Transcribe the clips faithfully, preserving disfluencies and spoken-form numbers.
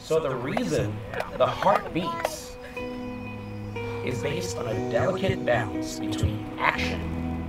So the reason the heart beats is based on a delicate balance between action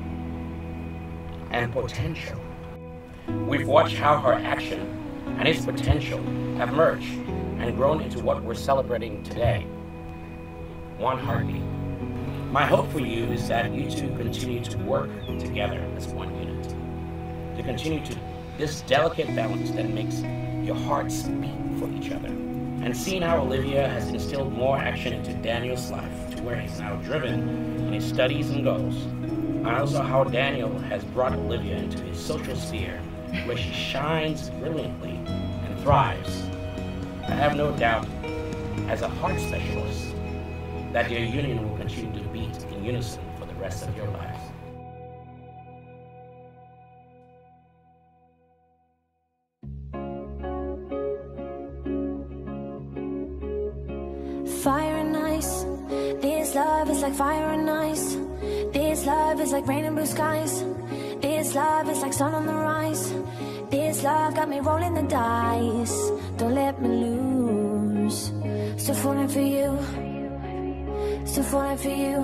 and potential. We've watched how her action and its potential have merged and grown into what we're celebrating today. One heartbeat. My hope for you is that you two continue to work together as one unit, to continue to this delicate balance that makes your hearts beat for each other. And seeing how Olivia has instilled more action into Daniel's life to where he's now driven in his studies and goals, and also how Daniel has brought Olivia into his social sphere where she shines brilliantly and thrives, I have no doubt, as a heart specialist, that their union will continue to beat in unison for the rest of your lives. Fire and ice, this love is like fire and ice. This love is like rain and blue skies. This love is like sun on the rise. This love got me rolling the dice. Don't let me lose. Still falling for you. Still falling for you.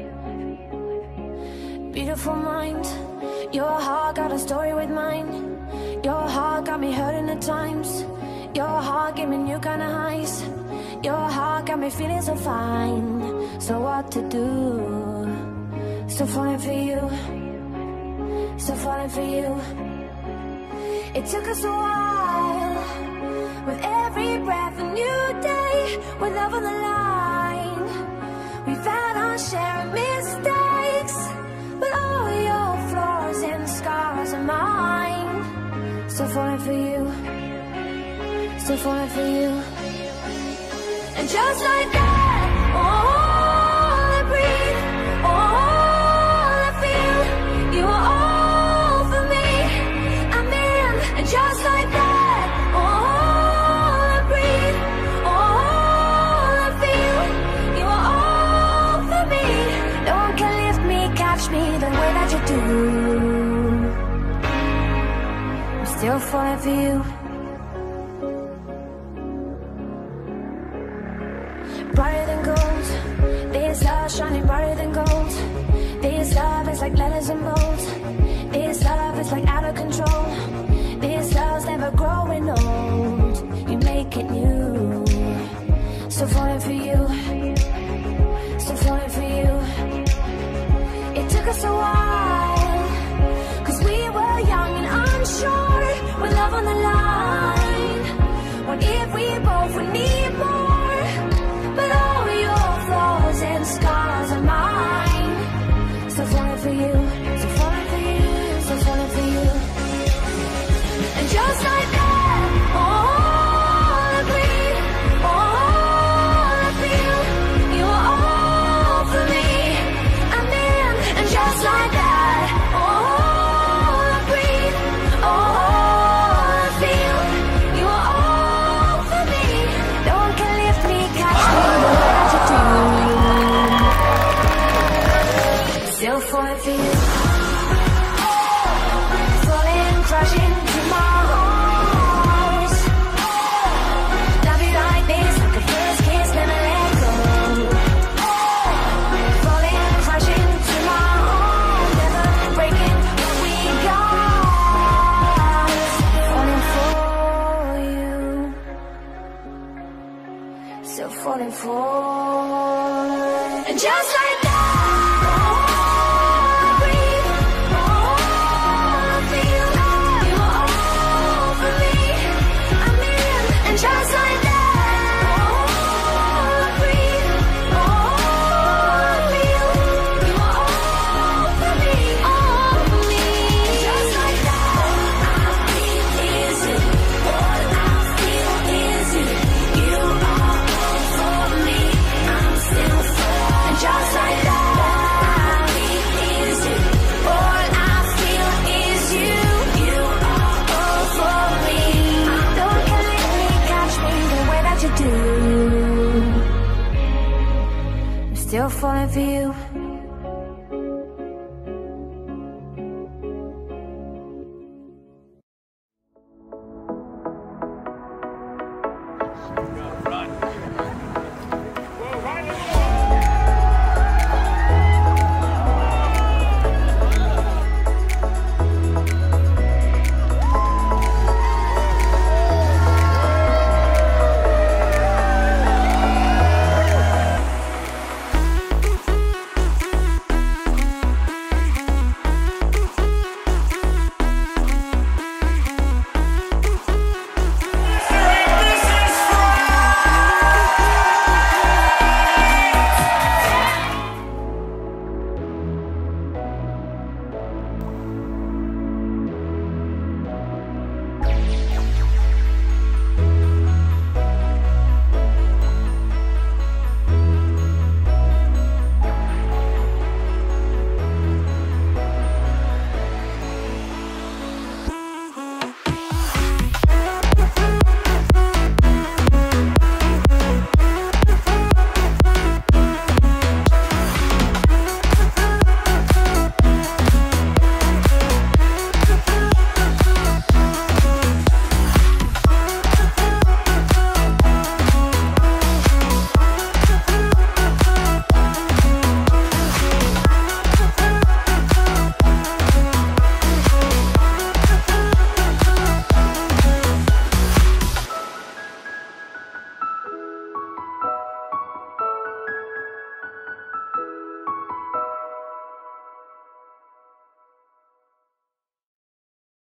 Beautiful mind. Your heart got a story with mine. Your heart got me hurting at times. Your heart gave me new kind of highs. Your heart got me feeling so fine. So what to do? Still falling for you. Still falling for you. It took us a while. With every breath a new day. With love on the line. We've had our share of mistakes. But all your flaws and scars are mine. Still falling for you. Still falling for you. And just like that, all I breathe, all I feel, you are all for me, I'm in. And just like that, all I breathe, all I feel, you are all for me. No one can lift me, catch me the way that you do. I'm still falling for you. Brighter than gold, this love shining brighter than gold. This love is like letters in bold. This love is like out of control. This love's never growing old. You make it new. Still falling for you. Still falling for you. It took us a while, cause we were young and unsure. With love on the line, what if we both would need more? But all your flaws and scars are mine. Still falling for you. Still falling for you. Still falling for you. And just like that, all I breathe, all I feel, you are all for me, I'm in. And just like that, all I breathe, all I feel, you are all for me. No one can lift me, catch me. Still falling for you. Falling, crashing to my arms. Love you like this, like a first kiss, never let go. Falling, crashing to my arms, never breaking what we got. Falling for you. Still falling for. And just like that. Just like that, all I breathe, all I feel, you are all for me, all for me. Just like that, all I breathe is you, all I feel is you, you are all for me, I'm still for. And just like that, all I breathe is you, all I feel is you, you are all for me. Don't can let me catch me the way that you do. I'm still falling for you. Yes.